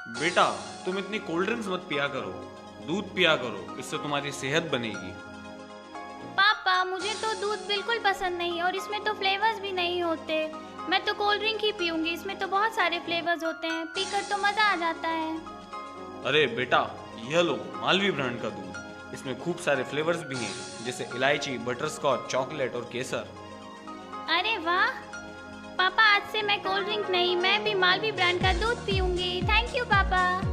बेटा, तुम इतनी कोल्ड ड्रिंक्स मत पिया करो, दूध पिया करो, इससे तुम्हारी सेहत बनेगी। पापा मुझे तो दूध बिल्कुल पसंद नहीं और इसमें तो फ्लेवर्स भी नहीं होते। मैं तो कोल्ड ड्रिंक ही पीऊंगी, इसमें तो बहुत सारे फ्लेवर्स होते हैं, पीकर तो मजा आ जाता है। अरे बेटा, यह लो मालवी ब्रांड का दूध, इसमें खूब सारे फ्लेवर्स भी हैं, जैसे इलायची, बटरस्कॉच, चॉकलेट और केसर। अरे वाह पापा, आज से मैं कोल्ड ड्रिंक नहीं, मैं भी मालवी ब्रांड का दूध पीऊंगी। थैंक यू पापा।